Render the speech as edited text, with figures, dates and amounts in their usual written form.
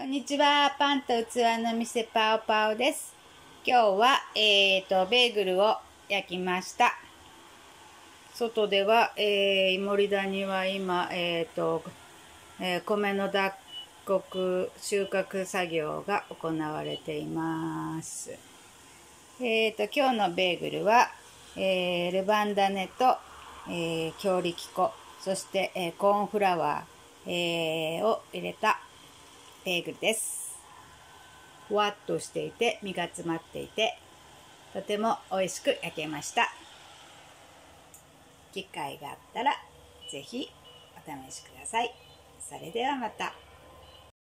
こんにちは。パンと器の店パオパオです。今日は、ベーグルを焼きました。外では、イモリ谷は今、米の脱穀収穫作業が行われています。今日のベーグルは、ルバン種と、強力粉、そして、コーンフラワー、を入れたベーグルです。ふわっとしていて身が詰まっていてとても美味しく焼けました。機会があったらぜひお試しください。それではまた。